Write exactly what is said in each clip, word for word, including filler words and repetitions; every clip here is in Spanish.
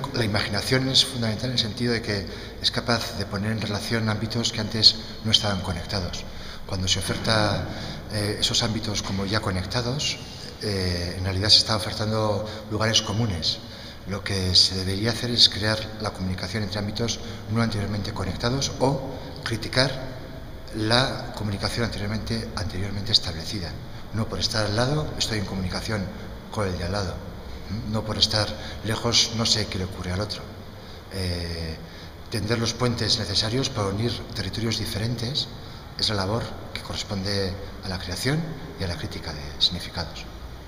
La imaginación es fundamental en el sentido de que es capaz de poner en relación ámbitos que antes no estaban conectados. Cuando se oferta eh, esos ámbitos como ya conectados, eh, en realidad se está ofertando lugares comunes. Lo que se debería hacer es crear la comunicación entre ámbitos no anteriormente conectados o criticar la comunicación anteriormente, anteriormente establecida. No por estar al lado estoy en comunicación con el de al lado. No por estar lejos no sé qué le ocurre al otro. Eh, tender los puentes necesarios para unir territorios diferentes es la labor que corresponde a la creación y a la crítica de significados.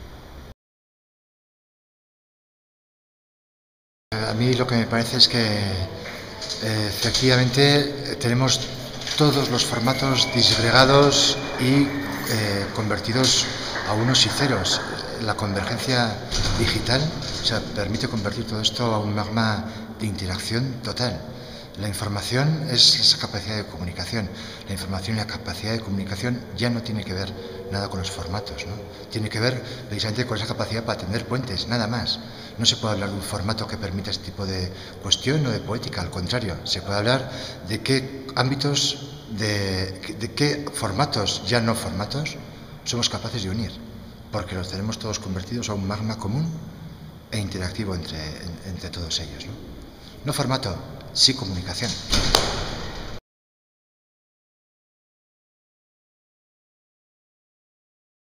A mí lo que me parece es que eh, efectivamente tenemos todos los formatos disgregados y eh, convertidos a unos y ceros. La convergencia digital, o sea, permite convertir todo esto a un magma de interacción total. La información es esa capacidad de comunicación. La información y la capacidad de comunicación ya no tiene que ver nada con los formatos, ¿no? Tiene que ver precisamente con esa capacidad para tender puentes, nada más. No se puede hablar de un formato que permita este tipo de cuestión o de poética, al contrario, se puede hablar de qué ámbitos, de, de qué formatos, ya no formatos, somos capaces de unir, porque los tenemos todos convertidos a un magma común e interactivo entre, entre todos ellos, ¿no? No formato, sí comunicación.